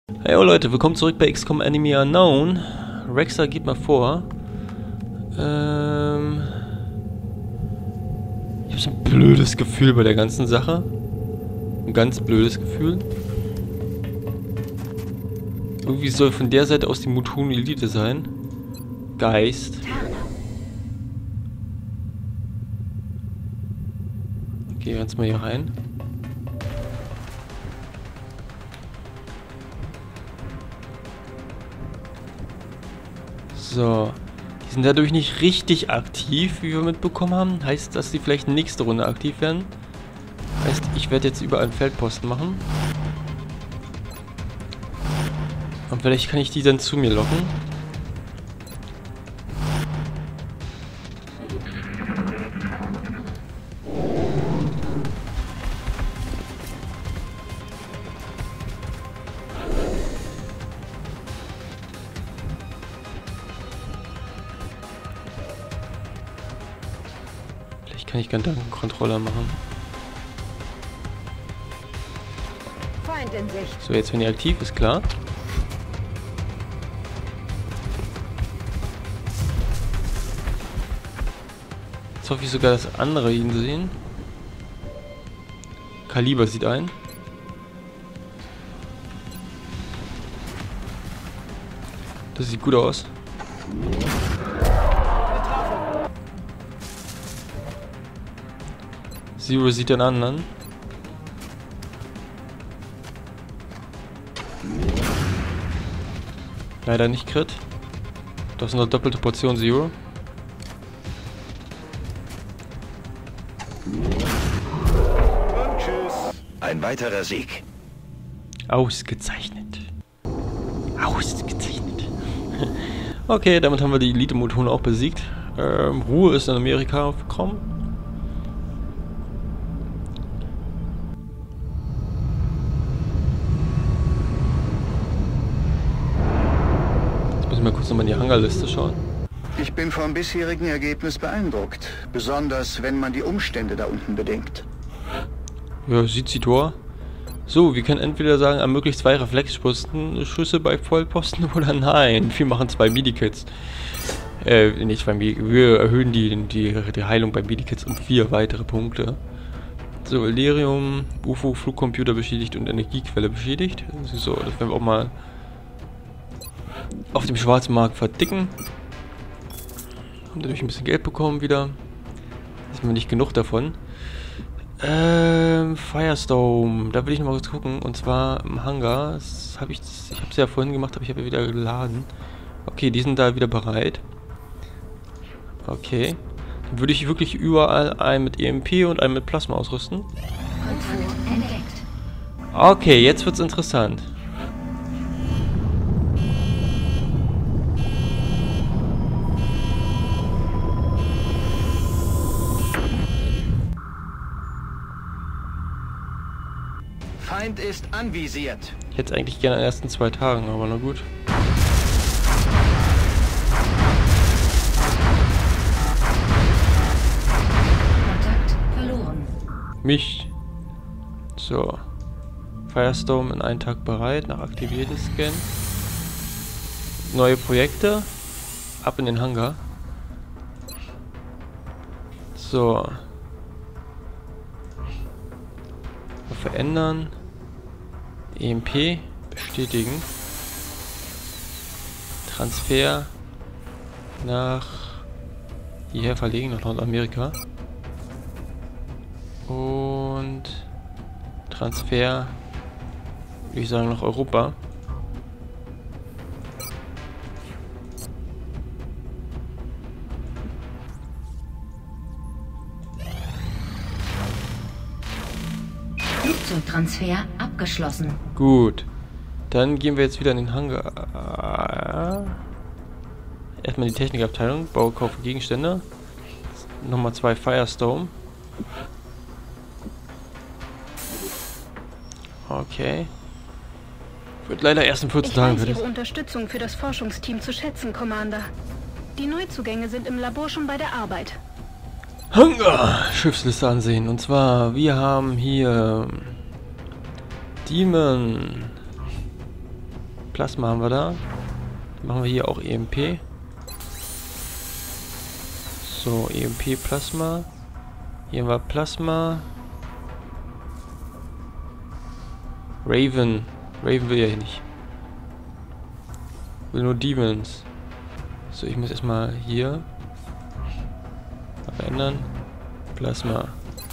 Hey Leute, willkommen zurück bei XCOM Enemy Unknown. Rexar, geht mal vor. Ich habe so ein blödes Gefühl bei der ganzen Sache. Ein ganz blödes Gefühl. Irgendwie soll von der Seite aus die Muton Elite sein. Geist. Okay, jetzt mal hier rein. So. Die sind dadurch nicht richtig aktiv, wie wir mitbekommen haben. Heißt, dass die vielleicht nächste Runde aktiv werden. Heißt, ich werde jetzt überall einen Feldposten machen. Und vielleicht kann ich die dann zu mir locken. Vielleicht kann ich Gedankenkontroller machen. Feind in Sicht. So, jetzt wenn die aktiv ist, klar. Jetzt hoffe ich sogar, dass andere ihn sehen. Kaliber sieht ein. Das sieht gut aus. Zero sieht den anderen. Leider nicht Crit. Das ist eine doppelte Portion Zero. Und tschüss. Ein weiterer Sieg. Ausgezeichnet. Ausgezeichnet. Okay, damit haben wir die Elite-Motoren auch besiegt. Ruhe ist in Amerika gekommen. Jetzt müssen wir kurz nochmal in die Hangarliste schauen. Ich bin vom bisherigen Ergebnis beeindruckt. Besonders, wenn man die Umstände da unten bedenkt. Ja, sieht sie Tor. So, wir können entweder sagen, ermöglicht 2 Reflexschüsse bei Vollposten oder nein. Wir machen 2 Medikits. Nicht 2 Medikits. Wir erhöhen die Heilung bei Medikits um 4 weitere Punkte. So, Elerium, UFO, Flugcomputer beschädigt und Energiequelle beschädigt. So, das werden wir auch mal auf dem Schwarzmarkt verdicken. Haben dadurch ein bisschen Geld bekommen wieder. Ist mir nicht genug davon. Firestorm, da will ich noch mal kurz gucken, und zwar im Hangar. Ich habe es ja vorhin gemacht, aber ich habe ja wieder geladen. Okay, die sind da wieder bereit. Okay. Dann würde ich wirklich überall einen mit EMP und einen mit Plasma ausrüsten. Okay, jetzt wird's interessant. Feind ist anvisiert. Ich hätte es eigentlich gerne in den ersten 2 Tagen, aber na gut. Kontakt verloren. Mich. So. Firestorm in 1 Tag bereit, nach aktivierten Scan. Neue Projekte. Ab in den Hangar. So. Verändern. EMP bestätigen. Transfer nach hierher verlegen, nach Nordamerika. Und Transfer, würde ich sagen, nach Europa. Flugzeugtransfer abgeschlossen. Gut. Dann gehen wir jetzt wieder in den Hangar. Erstmal die Technikabteilung. Bau, kaufe Gegenstände. Nochmal 2 Firestorm. Okay. Wird leider erst in 14 Tagen. Ich weiß Ihre Unterstützung für das Forschungsteam zu schätzen, Commander. Die Neuzugänge sind im Labor schon bei der Arbeit. Hangar! Schiffsliste ansehen. Und zwar, wir haben hier Demon, Plasma haben wir da. Dann machen wir hier auch EMP. So, EMP, Plasma. Hier haben wir Plasma. Raven. Raven will ja hier nicht. Will nur Demons. So, ich muss erstmal hier verändern. Plasma.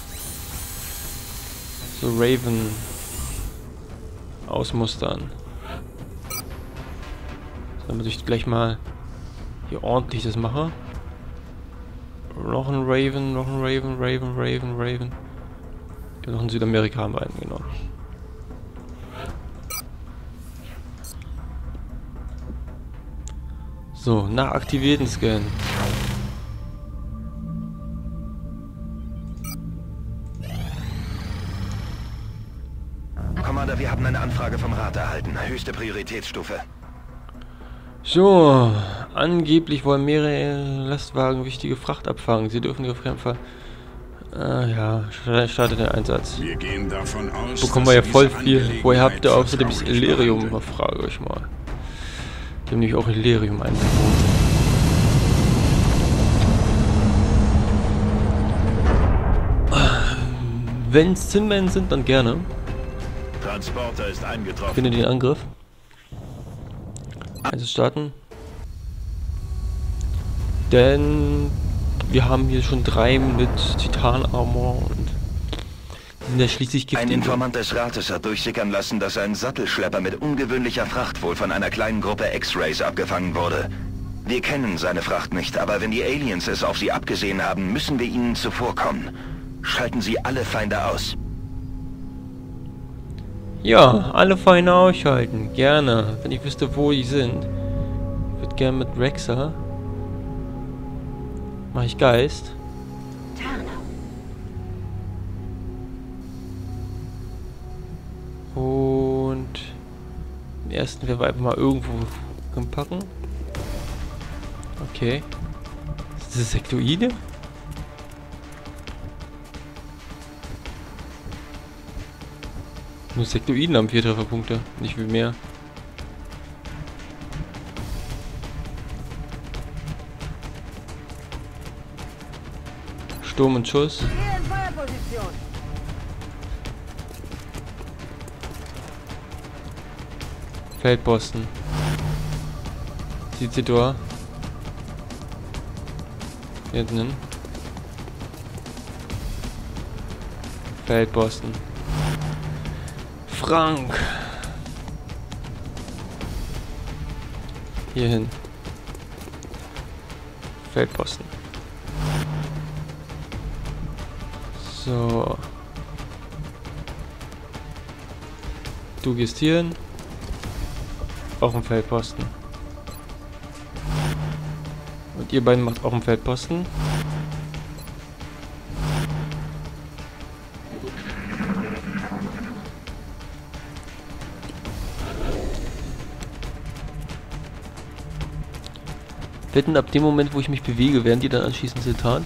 So, Raven. Ausmustern. So, damit ich gleich mal hier ordentlich das mache. Noch ein Raven, noch ein Raven, Raven. Ja, noch ein Südamerika haben wir einen, genau. So, nach aktivierten Scan. Commander, wir haben eine Anfrage vom Rat erhalten. Höchste Prioritätsstufe. So, angeblich wollen mehrere Lastwagen wichtige Fracht abfangen. Sie dürfen auf keinen Fall... ja, startet der Einsatz. Wir gehen davon aus, Bekommen wir ja voll viel. Woher habt ihr außerdem das Illyrium? Ich frage euch mal. Die haben nämlich auch Illyrium eingebaut. Wenn es Zinmen sind, dann gerne. Transporter ist eingetroffen. Finde den Angriff. Also starten. Denn wir haben hier schon 3 mit Titan-Armor und die sind ja schließlich giftig. Ein Informant des Rates hat durchsickern lassen, dass ein Sattelschlepper mit ungewöhnlicher Fracht wohl von einer kleinen Gruppe X-Rays abgefangen wurde. Wir kennen seine Fracht nicht, aber wenn die Aliens es auf sie abgesehen haben, müssen wir ihnen zuvorkommen. Schalten Sie alle Feinde aus. Ja, alle Feinde ausschalten. Gerne. Wenn ich wüsste, wo die sind. Ich würde gerne mit Rexer. Mache ich Geist. Und den ersten werden wir einfach mal irgendwo packen. Okay. Ist das Sektoide? Nur Sektoiden haben 4 Trefferpunkte, nicht viel mehr. Sturm und Schuss. Feldposten. Zizitor. Hinten. Feldposten. Frank. Hierhin. Feldposten. So. Du gehst hierhin. Auch ein Feldposten. Und ihr beiden macht auch einen Feldposten. Wetten, ab dem Moment, wo ich mich bewege, werden die dann anschließend Zitat?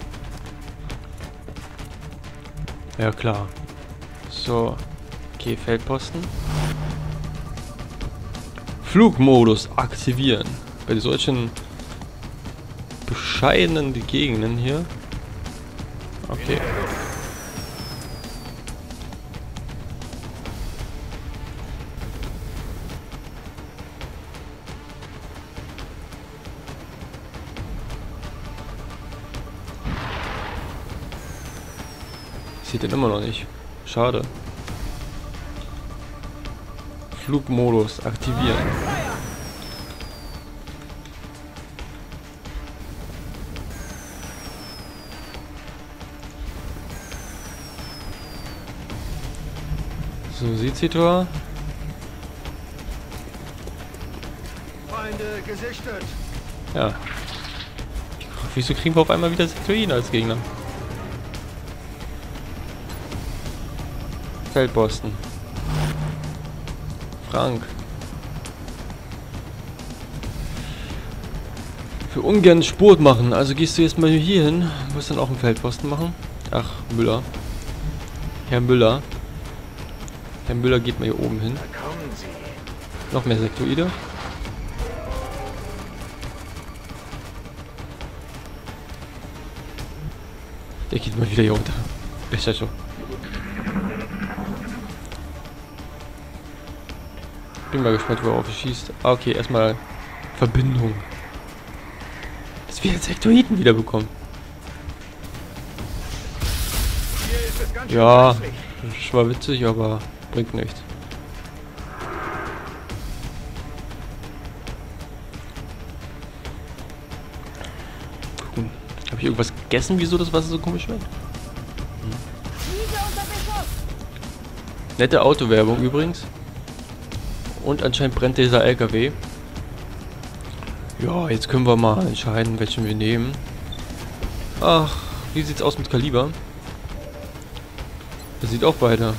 Ja, klar. So. Okay, Feldposten. Flugmodus aktivieren. Bei solchen bescheidenen Gegenden hier. Okay. Sieht den immer noch nicht. Schade. Flugmodus aktivieren. So, Sizitor. Feinde gesichtet. Ja. Wieso kriegen wir auf einmal wieder Sektoiden als Gegner? Feldposten. Frank. Für ungern Sport machen. Also gehst du jetzt mal hier hin. Du musst dann auch einen Feldposten machen. Ach, Müller. Herr Müller. Herr Müller geht mal hier oben hin. Da kommen Sie. Noch mehr Sektoide. Der geht mal wieder hier runter. Ist ja so. Bin mal gespannt, worauf er schießt. Ah, okay, erstmal Verbindung. Dass wir jetzt Sektoiden wiederbekommen. Ja, das war witzig, aber bringt nichts. Gucken. Habe ich irgendwas gegessen, wieso das Wasser so komisch wird? Nette Autowerbung übrigens. Und anscheinend brennt dieser LKW. Ja, jetzt können wir mal entscheiden, welchen wir nehmen. Ach, wie sieht's aus mit Kaliber? Das sieht auch weiter.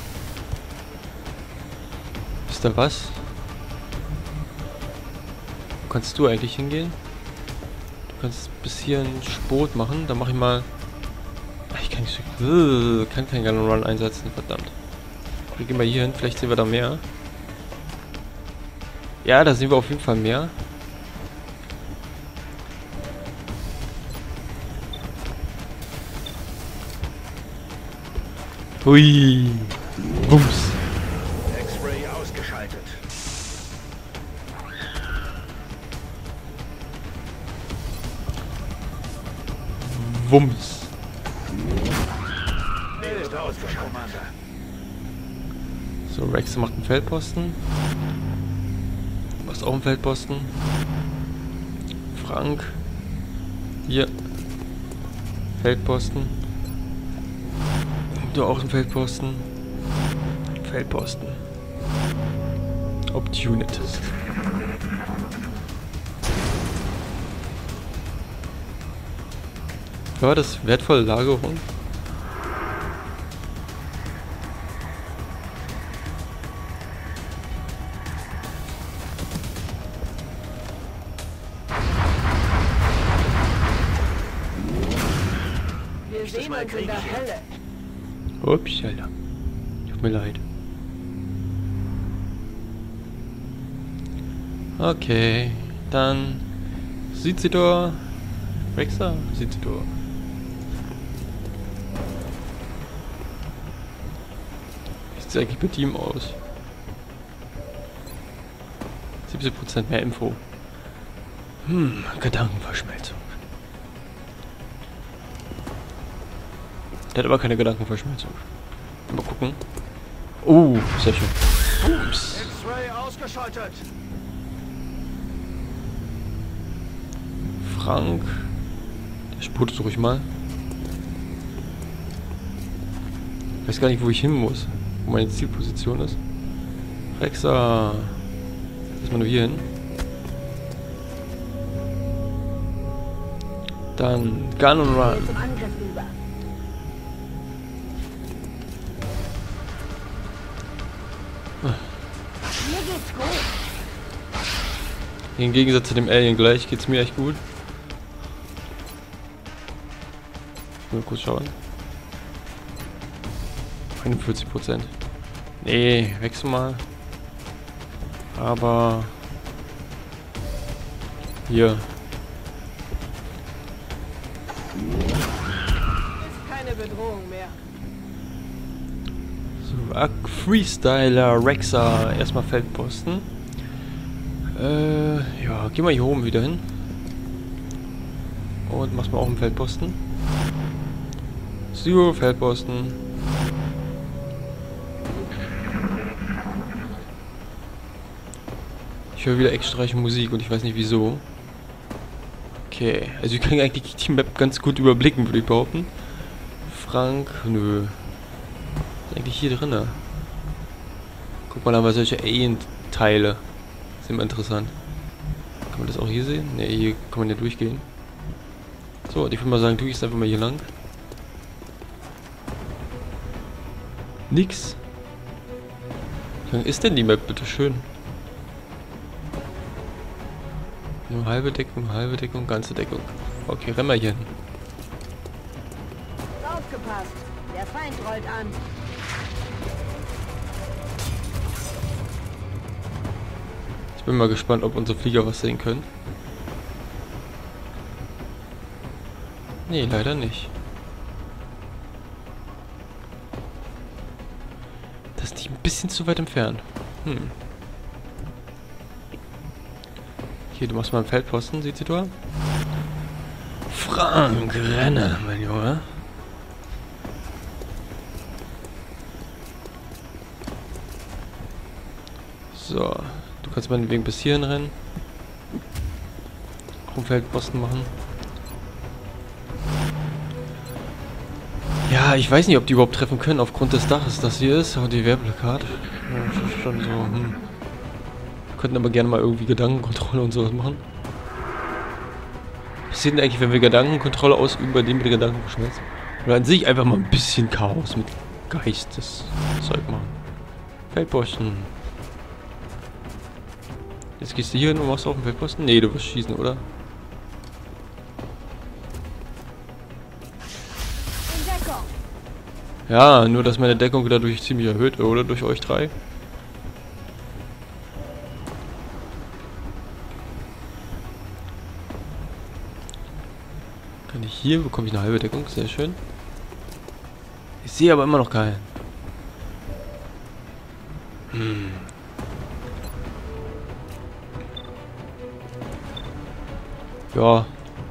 Ist da was? Wo kannst du eigentlich hingehen? Du kannst bis hier einen Spot machen. Dann mache ich mal... Ach, ich kann nicht so... kann keinen Gun Run einsetzen, verdammt. Wir gehen mal hier hin, vielleicht sehen wir da mehr. Ja, da sehen wir auf jeden Fall mehr. Hui. Bums. X-Ray ausgeschaltet. Wumms. Ist ausgeschaltet. So, Rex macht einen Feldposten. Du machst auch einen Feldposten. Frank. Hier. Feldposten. Du auch einen Feldposten. Feldposten. Opportunist. War das wertvolle Lagerung? Wir sehen uns in der Hölle. Ups, Alter. Tut mir leid. Okay, dann Sizidor. Rexer? Sizidor. Wie sieht es eigentlich mit ihm aus? 70% mehr Info. Gedankenverschmelzung. Der hat aber keine Gedankenverschmelzung. Mal gucken. Oh, sehr schön. Ups. X-Ray ausgeschaltet. Frank. Der sputet ruhig mal. Ich weiß gar nicht, wo ich hin muss. Wo meine Zielposition ist. Rexer. Lass mal nur hier hin. Dann Gun and Run. Zum Angriff über. Mir geht's gut. Im Gegensatz zu dem Alien gleich geht's mir echt gut. Mal kurz schauen. 41%. Nee, wechsel mal. Aber hier. Ist keine Bedrohung mehr. So, Freestyler, Rexer, erstmal Feldposten. Ja, geh mal hier oben wieder hin. Und machst mal auch einen Feldposten. Zero Feldposten. Ich höre wieder extra Musik und ich weiß nicht wieso. Okay, also wir können eigentlich die Map ganz gut überblicken, würde ich behaupten. Frank, nö. Ist eigentlich hier drin. Guck mal, da haben wir solche Alien-Teile. Ist immer interessant. Kann man das auch hier sehen? Ne, hier kann man ja durchgehen. So, ich würde mal sagen, du gehst einfach mal hier lang. Nix. Wie lang ist denn die Map, bitteschön? Nur halbe Deckung, ganze Deckung. Okay, rennen wir hier hin. Aufgepasst. Der Feind rollt an. Ich bin mal gespannt, ob unsere Flieger was sehen können. Nee, leider nicht. Das ist die ein bisschen zu weit entfernt. Hier, du machst mal einen Feldposten, sieht sie da? Frank Renner, mein Junge. So, du kannst meinetwegen bis hierhin rennen. Auch einen Feldposten machen. Ja, ich weiß nicht, ob die überhaupt treffen können aufgrund des Daches, das hier ist. Und die Wehrplakat. Ja, das ist schon so, Wir könnten aber gerne mal irgendwie Gedankenkontrolle und sowas machen. Was passiert denn eigentlich, wenn wir Gedankenkontrolle ausüben, bei dem wir die Gedanken verschmelzen? Oder an sich einfach mal ein bisschen Chaos mit Geisteszeug machen. Feldposten. Jetzt gehst du hier hin und machst auf den Feldposten? Nee, du wirst schießen, oder? Ja, nur dass meine Deckung dadurch ziemlich erhöht, oder? Durch euch drei. Kann ich hier, bekomme ich eine halbe Deckung, sehr schön. Ich sehe aber immer noch keinen. Ja.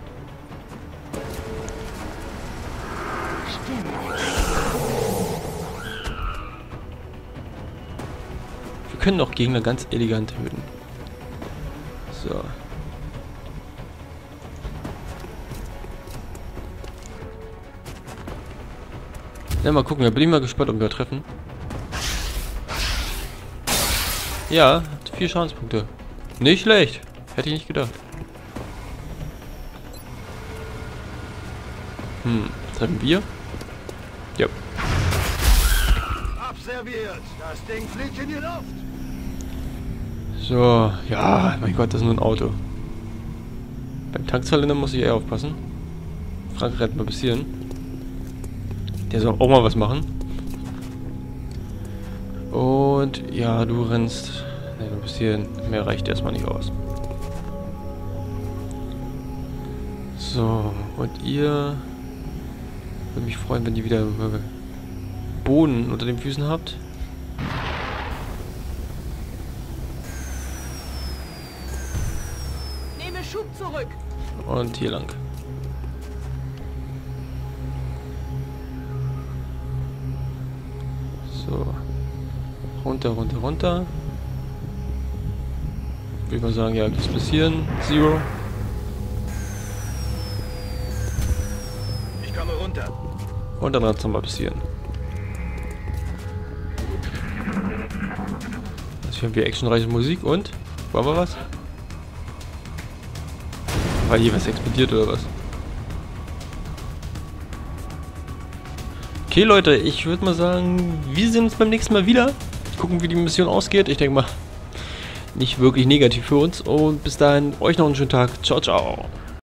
Wir können auch Gegner ganz elegant töten. So. Ja, mal gucken, da bin ich mal gespannt, ob wir treffen. Ja, 4 Schadenspunkte. Nicht schlecht. Hätte ich nicht gedacht. Was haben wir? Ja. Abserviert. Das Ding fliegt in die Luft. So, ja, mein Gott, das ist nur ein Auto. Beim Tankzylinder muss ich eher aufpassen. Frank rennt mal bis hierhin. Der soll auch mal was machen. Und ja, du rennst. Ne, du bist hierhin. Mehr reicht erstmal nicht aus. So, und ihr. Würde mich freuen, wenn ihr wieder Boden unter den Füßen habt. Nehme Schub zurück. Und hier lang. So. Runter, runter, runter. Ich würde mal sagen, ja, bis hierhin. Zero. Ich komme runter. Und dann hat es nochmal bis hierhin. Jetzt hören wir actionreiche Musik und? Wollen wir was? War hier was explodiert oder was? Okay Leute, ich würde mal sagen, wir sehen uns beim nächsten Mal wieder. Gucken, wie die Mission ausgeht. Ich denke mal, nicht wirklich negativ für uns. Und bis dahin, euch noch einen schönen Tag. Ciao, ciao.